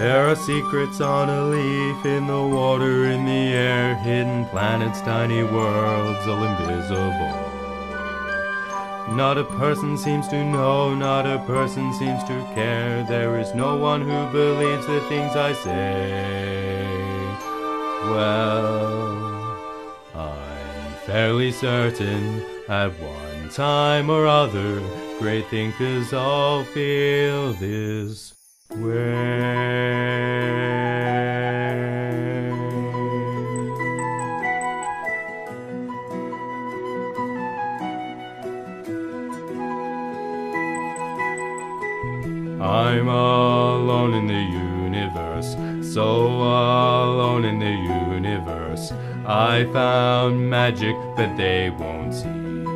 There are secrets on a leaf, in the water, in the air, hidden planets, tiny worlds, all invisible. Not a person seems to know, not a person seems to care. There is no one who believes the things I say. Well, I'm fairly certain at one time or other, great thinkers all feel this way. I'm alone in the universe, so alone in the universe. I found magic, but they won't see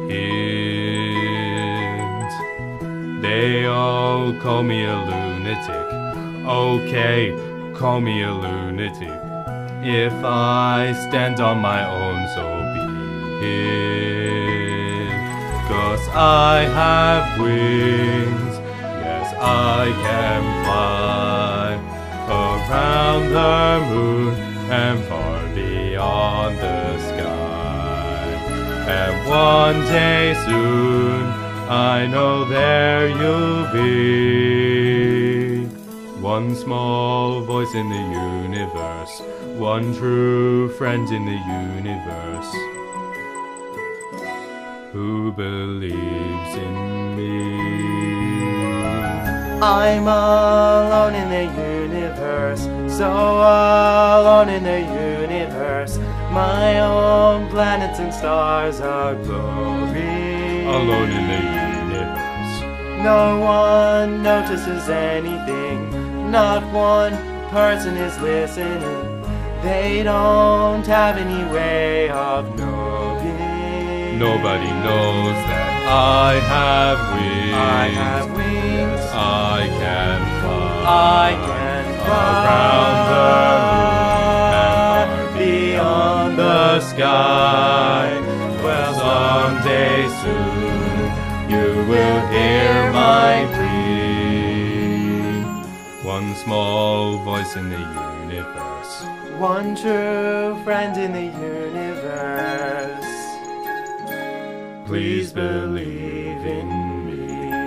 it. They all call me a lunatic. Okay, call me a lunatic. If I stand on my own, so be it. 'Cause I have wings, I can fly around the moon and far beyond the sky. And one day soon, I know there you'll be. One small voice in the universe, one true friend in the universe, who believes in me. I'm alone in the universe, so alone in the universe. My own planets and stars are glowing. Alone in the universe. No one notices anything, not one person is listening. They don't have any way of knowing. Nobody knows that I have wings. I have wings. I can fly. I can fly around the moon and beyond the sky. Well, someday soon you will hear my plea. One small voice in the universe, one true friend in the universe. Please believe in me.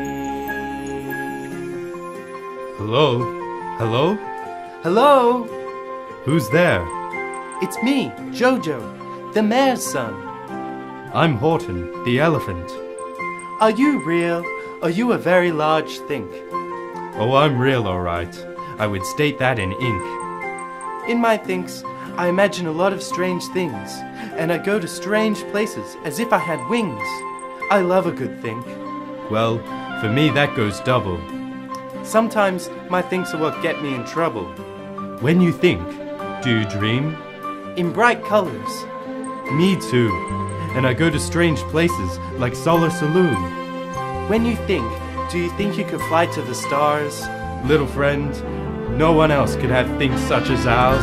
Hello? Hello? Hello? Who's there? It's me, Jojo, the mayor's son. I'm Horton, the elephant. Are you real? Are you a very large think? Oh, I'm real, all right. I would state that in ink. In my thinks, I imagine a lot of strange things, and I go to strange places as if I had wings. I love a good think. Well, for me that goes double. Sometimes my thinks are what get me in trouble. When you think, do you dream? In bright colors. Me too. And I go to strange places like Solar Saloon. When you think, do you think you could fly to the stars? Little friend, no one else could have things such as ours.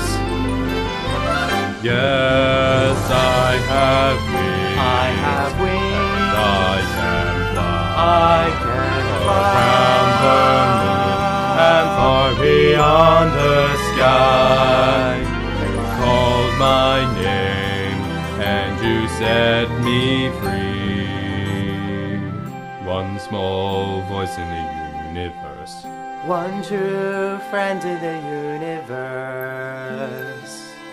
Yes, I have wings. I have wings. I can fly. I can fly around the moon and far beyond the sky. You called my name and you set me free. One small voice in the universe, one true friend in the universe,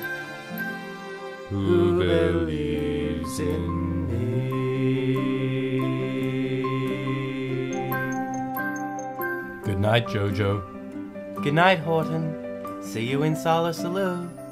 who believes in me. Good night, Jojo. Good night, Horton. See you in Solar Saloon.